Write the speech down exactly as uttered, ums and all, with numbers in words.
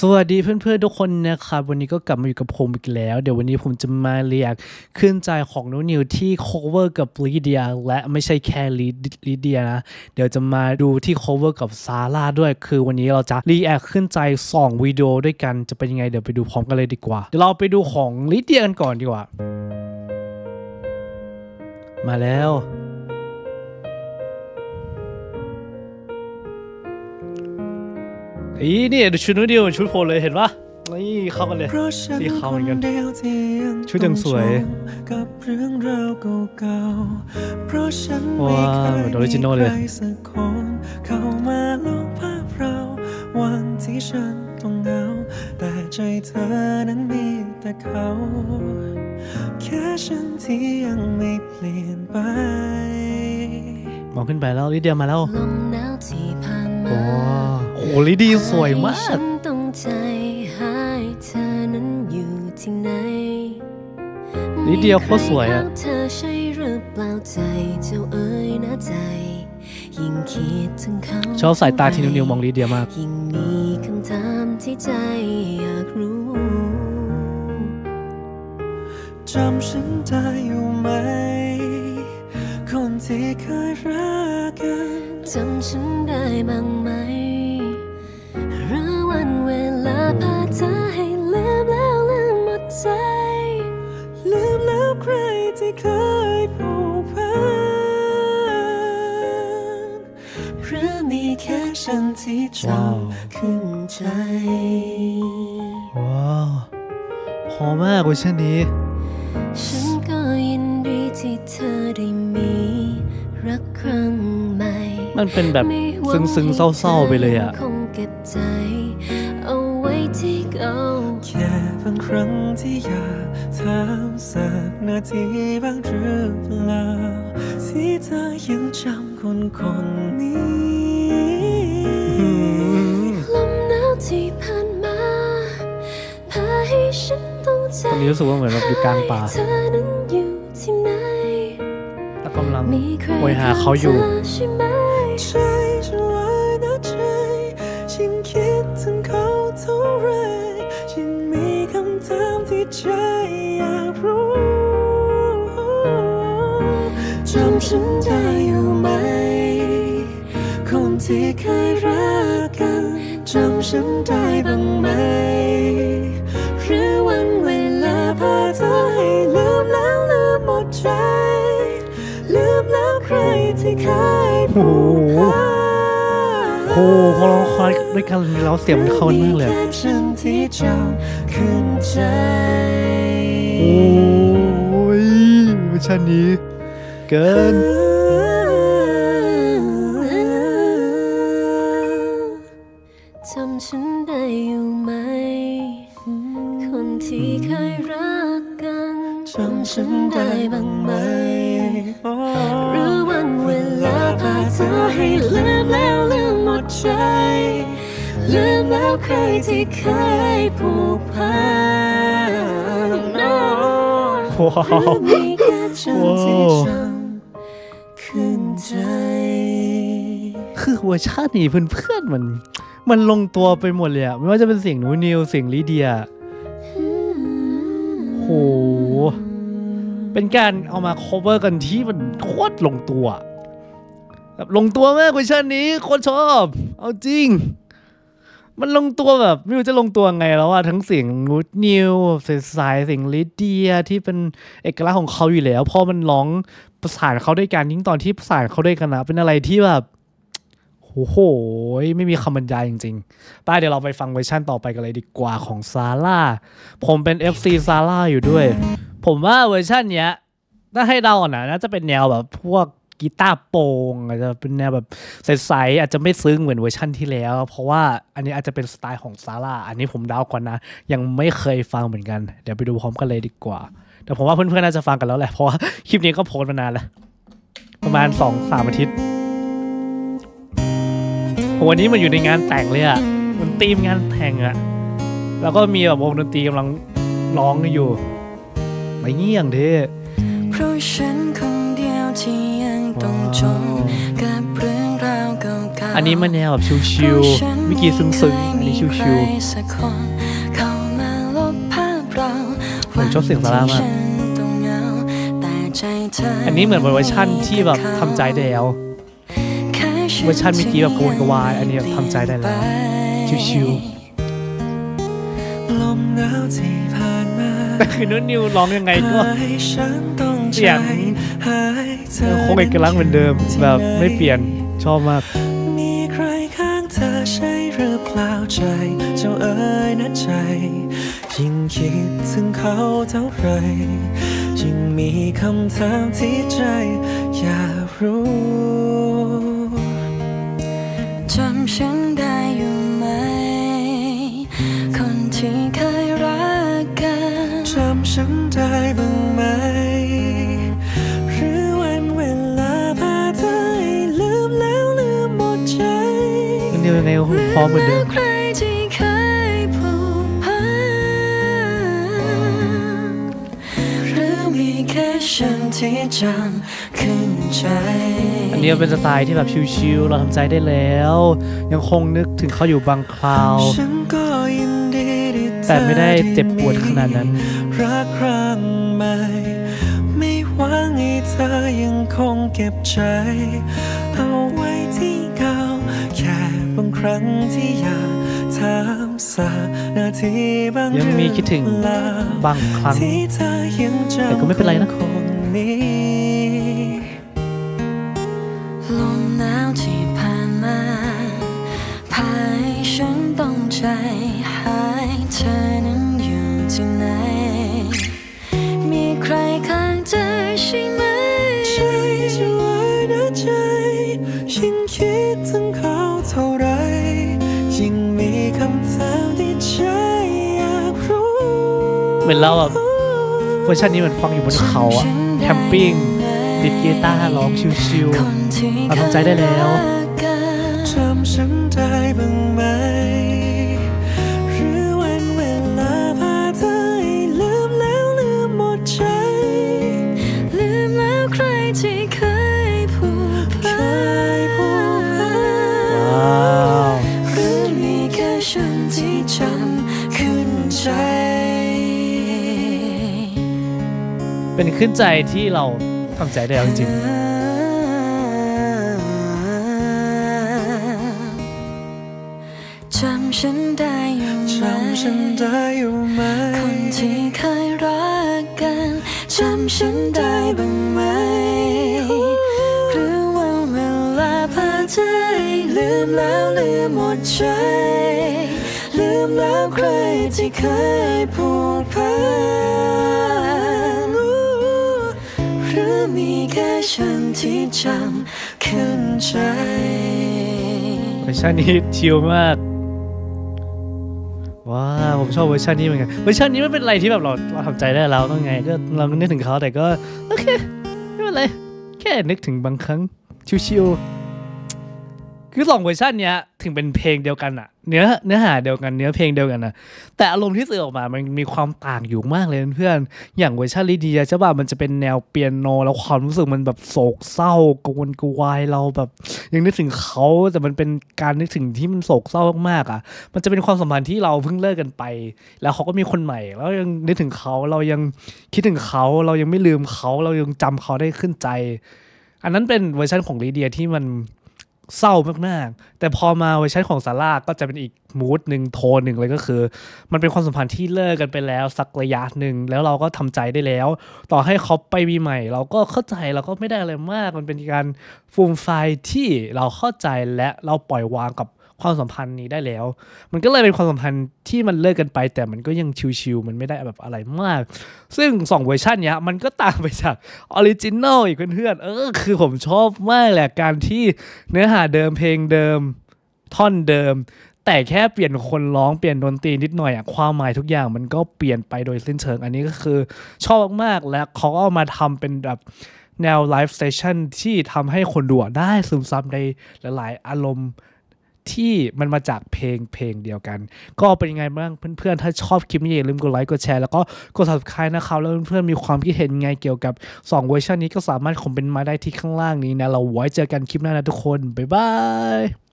สวัสดีเพื่อนๆทุกคนนะครับวันนี้ก็กลับมาอยู่กับผมอีกแล้วเดี๋ยววันนี้ผมจะมาเรียกขึ้นใจของนุนิวที่ cover กับลิเดียและไม่ใช่แค่ลิเดียนะเดี๋ยวจะมาดูที่ cover กับซาร่าด้วยคือวันนี้เราจะรีแอคขึ้นใจสองวิดีโอด้วยกันจะเป็นยังไงเดี๋ยวไปดูพร้อมกันเลยดีกว่าเดี๋ยวเราไปดูของลิเดียกันก่อนดีกว่ามาแล้วอีนี่ชุดนู้นเดียวชุดโพลเลยเห็นปะนี่เข้ากันเลยสีขาวเหมือนกันชุดยังสวยว้าวออริจินอลเลยวันที่ฉันต้องเหงาแต่ใจเธอนั้นมีแต่เขาแค่ฉันที่ยังไม่เปลี่ยนไปมองขึ้นไปแล้วลิเดียมาแล้วโอ้โหลิเดียสวยมากลิเดียโคตรสวยอ่ะชอบสายตาที่นิวๆมองลิเดียมากจำฉันได้อยู่ไหมคนที่เคยรักกันจำฉันได้บ้างไหมหรือวันเวลาพาเธอให้ลืมแล้วลืมหมดใจลืมแล้วใครที่เคยผูกพันหรือมีแค่ฉันที่จำขึ้นใจว้าวพอมากเวอร์ชันนี้ฉันก็ยินดีที่เธอได้มีรักครั้งใหม่มันเป็นแบบซึ้งๆเศร้าๆไปเลยอ่ะคงเก็บใจเอาไว้ที่เก่าแค่บางครั้งที่อยากถามสักนาทีบ้างหรือเปล่าที่เธอยังจำคนคนนี้ลมหนาวที่ผ่านมาพาให้ฉันตอนนี้รู้สึกว่าเหมือนแบบอยู่กลางป่าแต่กำลังโวยหาเขาอยู่จำฉันได้อยู่ไหมคนที่เคยรักกันจำฉันได้บ้างไหมหรือวันเวลาพาเธอให้ลืมแล้วลืมหมดใจลืมแล้วใครที่เคยผูกพันโอ้โหพอเราคอยด้วยกันเราเสียงมันเข้ากันมากเลยฉันที่จำขึ้นใจโอ้ยเวอร์ชันนี้เกินจำฉันได้อยู่ไหมคนที่เคยรักกันจำฉันได้บ้างไหมหรือวันเวลาพาเธอให้ลืมแล้วลืมหมดใจลืมแล้วใครที่เคยผูกพันว้าวขึ้นใจคือเวอร์ชันนี้เพื่อนๆมันมันลงตัวไปหมดเลยอะไม่ว่าจะเป็นเสียงนูนิวเสียงลิเดียโหเป็นการเอามา cover กันที่มันโคตรลงตัวแบบลงตัวมากเวอร์ชันนี้โคตรชอบเอาจริงมันลงตัวแบบไม่รู้จะลงตัวไงแล้วอะทั้งเสียงนูนิวเสียงสายเสียงลิเดียที่เป็นเอกลักษณ์ของเขาอยู่แล้วพอมันร้องประสานเขาด้วยกันยิ่งตอนที่ประสานเขาด้วยกันนะเป็นอะไรที่แบบโอ้โหไม่มีคำบรรยายจริงๆป้าเดี๋ยวเราไปฟังเวอร์ชันต่อไปกันเลยดีกว่าของซาร่าผมเป็น เอฟ ซี ซาร่าอยู่ด้วยผมว่าเวอร์ชันเนี้ยถ้าให้เดาอ่ะนะน่าจะเป็นแนวแบบพวกกีตาร์โปร่งอาจจะเป็นแนวแบบใสๆอาจจะไม่ซึ้งเหมือนเวอร์ชันที่แล้วเพราะว่าอันนี้อาจจะเป็นสไตล์ของซาร่าอันนี้ผมเดาก่อนนะยังไม่เคยฟังเหมือนกันเดี๋ยวไปดูพร้อมกันเลยดีกว่าแต่ผมว่าเพื่อนๆน่าจะฟังกันแล้วแหละเพราะว่าคลิปนี้ก็โพสต์มานานแล้วประมาณ สองถึงสาม อาทิตย์วันนี้มันอยู่ในงานแต่งเลยอ่ะมันธีมงานแต่งอ่ะแล้วก็มีแบบวงดนตรีกำลังร้องอยู่ไม่เงี้ยงเท่เพราะฉันคนเดียวที่ยังต้องจมกับเรื่องราวเก่าอันนี้มันแนวแบบชิวๆเมื่อกี้ซึ้งๆอันนี้ชิวๆผมชอบเสียงซาร่ามากอันนี้เหมือนเวอร์ชันที่แบบทำใจได้แล้วเวอร์ชันเมื่อกี้แบบโกนกวายอันนี้แบบทำใจได้แล้วชิวๆแต่คือนุ่นนิวร้องยังไงก็เสียงคงเอกลักษณ์เหมือนเดิมแบบไม่เปลี่ยนชอบมากมีใครข้างเธอใช่หรือเปล่าใจเจ้าเอ๋ยนะใจยิ่งคิดถึงเขาเท่าไรยิ่งมีคำถามที่ใจอยากรู้จำฉันได้อยู่ไหมคนที่เคยรักกันจำฉันได้บ้างไหมหรือวันเวลาพาเธอให้ลืมแล้วลืมหมดใจมันเดียวยังไงก็พร้อมเหมือนเดิมฉันที่จำขึ้นใจอันนี้เป็นสไตล์ที่แบบชิวๆเราทำใจได้แล้วยังคงนึกถึงเขาอยู่บางคราวแต่ไม่ได้เจ็บปวดขนาดนั้นรักครั้งใหม่ไม่หวังให้เธอยังคงเก็บใจเอาไว้ที่เก่าแค่บางครั้งที่อยากถามสักนาทีบางยังมีคิดถึงบางครั้งแต่ก็ไม่เป็นไรนะลมหนาวที่ผ่านมาพาให้ฉันต้องใจหายเธอนั้นอยู่ที่ไหนมีใครข้างเธอใช่ไหมใจจะไว้นะใจยิ่งคิดถึงเขาเท่าไรยิ่งมีคำถามที่ใจอยากรู้เหมือนเราแบบเวอร์ชันนี้มันฟังอยู่บนเขาอะแคมปิ้งติดกีตาร์ร้องชิวๆเราทำใจได้แล้วจำฉันได้บ้างไหมหรือวันเวลาพาเธอให้ลืมแล้วลืมหมดใจลืมแล้วใครที่เคยผูกพันว้าวหรือมีแค่ฉันที่จำขึ้นใจเป็นขึ้นใจที่เราทำใจได้แล้วจริงจำฉันได้อยู่ไหมจำฉันได้อยู่ไหมคนที่เคยรักกันจำฉันได้บ้างไหมหรือวันเวลาพาเธอให้ลืมแล้วลืมหมดใจลืมแล้วใครที่เคยผูกพันหรือมีแค่ฉันที่จำขึ้นใจเวอร์ชันนี้ชิลมากว้าผมชอบเวอร์ชันนี้เหมือนกันเวอร์ชันนี้ไม่เป็นอะไรที่แบบเราเราทำใจได้แล้วก็ไงก็เราก็นึกถึงเขาแต่ก็โอเคไม่เป็นไรแค่นึกถึงบางครั้งชิวๆคือสองเวอร์ชันเนี้ยถึงเป็นเพลงเดียวกันอะเนื้อเนื้อหาเดียวกันเนื้อเพลงเดียวกันนะแต่อารมณ์ที่สื่อออกมามันมีความต่างอยู่มากเลยเพื่อนอย่างเวอร์ชันลิเดียใช่ป่ะมันจะเป็นแนวเปียโนแล้วความรู้สึกมันแบบโศกเศร้ากังวลกวายเราแบบยังนึกถึงเขาแต่มันเป็นการนึกถึงที่มันโศกเศร้ามากๆอ่ะมันจะเป็นความสัมพันธ์ที่เราเพิ่งเลิกกันไปแล้วเขาก็มีคนใหม่แล้วยังนึกถึงเขาเรายังคิดถึงเขาเรายังไม่ลืมเขาเรายังจำเขาได้ขึ้นใจอันนั้นเป็นเวอร์ชันของลิเดียที่มันเศร้ามากๆแต่พอมาเวอร์ชันของซาร่าก็จะเป็นอีกมูดหนึ่งโทนหนึ่งเลยก็คือมันเป็นความสัมพันธ์ที่เลิกกันไปแล้วสักระยะหนึ่งแล้วเราก็ทำใจได้แล้วต่อให้เขาไปมีใหม่เราก็เข้าใจเราก็ไม่ได้อะไรมากมันเป็นการฟูมไฟที่เราเข้าใจและเราปล่อยวางกับความสัมพันธ์นี้ได้แล้วมันก็เลยเป็นความสัมพันธ์ที่มันเลิกกันไปแต่มันก็ยังชิวๆมันไม่ได้แบบอะไรมากซึ่งสองเวอร์ชันเนี้ยมันก็ต่างไปจากออริจินอลอีกเพื่อนๆเออคือผมชอบมากแหละการที่เนื้อหาเดิมเพลงเดิมท่อนเดิมแต่แค่เปลี่ยนคนร้องเปลี่ยนดนตรีนิดหน่อยอะความหมายทุกอย่างมันก็เปลี่ยนไปโดยสิ้นเชิงอันนี้ก็คือชอบมากๆและเขาก็เอามาทำเป็นแบบแนวไลฟ์สเตชันที่ทำให้คนดูได้ซึมซับในหลายๆอารมณ์ที่มันมาจากเพลงเพลงเดียวกันก็เป็นยังไงบ้างเพื่อนๆถ้าชอบคลิปนี้อย่าลืมกดไลค์กดแชร์แล้วก็กด ซับสไครบ์ นะครับแล้วเพื่อนๆมีความคิดเห็นไงเกี่ยวกับสองเวอร์ชันนี้ก็สามารถคอมเมนต์มาได้ที่ข้างล่างนี้นะเราไว้เจอกันคลิปหน้านะทุกคนบ๊ายบาย